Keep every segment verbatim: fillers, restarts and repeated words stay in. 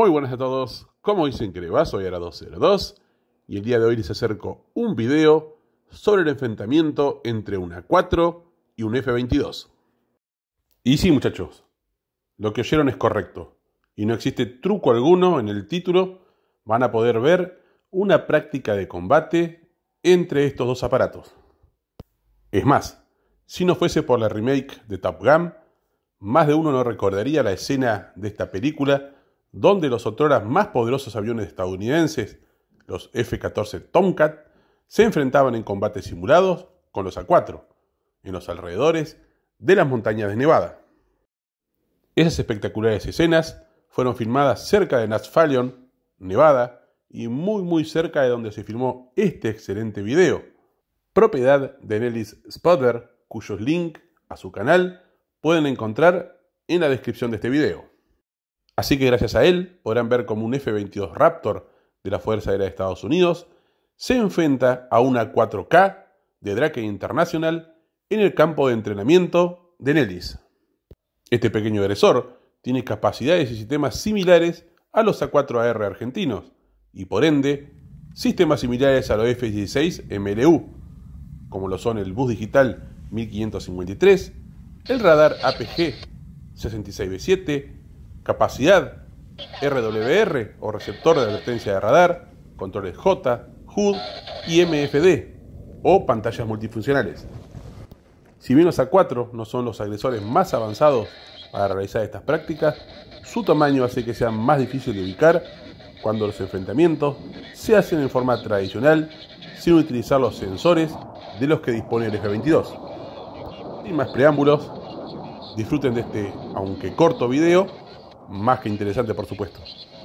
Muy buenas a todos, como dicen que le va, soy Ara dos cero dos y el día de hoy les acerco un video sobre el enfrentamiento entre un A cuatro y un F veintidós. Y sí, muchachos, lo que oyeron es correcto y no existe truco alguno en el título. Van a poder ver una práctica de combate entre estos dos aparatos. Es más, si no fuese por la remake de Top Gun, más de uno no recordaría la escena de esta película donde los otrora más poderosos aviones estadounidenses, los F catorce Tomcat, se enfrentaban en combates simulados con los A cuatro, en los alrededores de las montañas de Nevada. Esas espectaculares escenas fueron filmadas cerca de Natchfalion, Nevada, y muy muy cerca de donde se filmó este excelente video, propiedad de Nellis Spotter, cuyos links a su canal pueden encontrar en la descripción de este video. Así que gracias a él podrán ver cómo un F veintidós Raptor de la Fuerza Aérea de Estados Unidos se enfrenta a una cuatro K de Drake International en el campo de entrenamiento de Nellis. Este pequeño agresor tiene capacidades y sistemas similares a los A cuatro A R argentinos y por ende sistemas similares a los F dieciséis M L U, como lo son el bus digital mil quinientos cincuenta y tres, el radar A P G sesenta y seis B siete, capacidad R W R o receptor de advertencia de radar, controles J, H U D y M F D o pantallas multifuncionales. Si bien los A cuatro no son los agresores más avanzados para realizar estas prácticas, su tamaño hace que sea más difícil de ubicar cuando los enfrentamientos se hacen en forma tradicional sin utilizar los sensores de los que dispone el F veintidós. Sin más preámbulos, disfruten de este, aunque corto video, más que interesante por supuesto.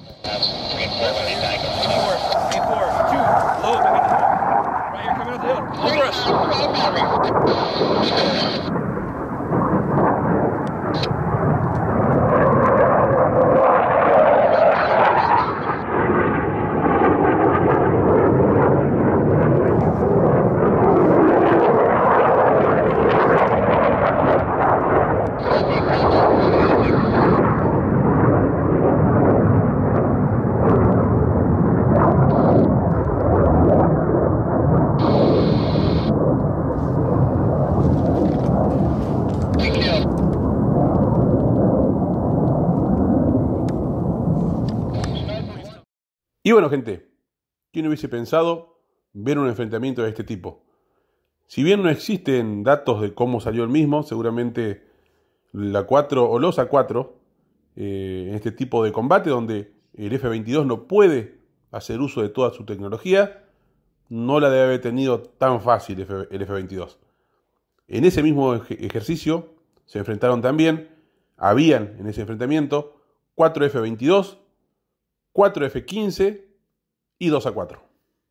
Y bueno, gente, ¿quién hubiese pensado ver un enfrentamiento de este tipo? Si bien no existen datos de cómo salió el mismo, seguramente el A cuatro o los A cuatro, eh, en este tipo de combate donde el F veintidós no puede hacer uso de toda su tecnología, no la debe haber tenido tan fácil el F veintidós. En ese mismo ej- ejercicio se enfrentaron también, habían en ese enfrentamiento, cuatro F veintidós, cuatro F quince y dos A cuatro.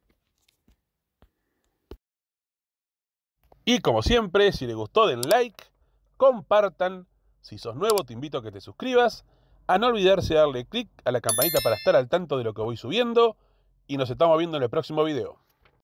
Y como siempre, si les gustó den like, compartan, si sos nuevo te invito a que te suscribas, a no olvidarse de darle click a la campanita para estar al tanto de lo que voy subiendo y nos estamos viendo en el próximo video.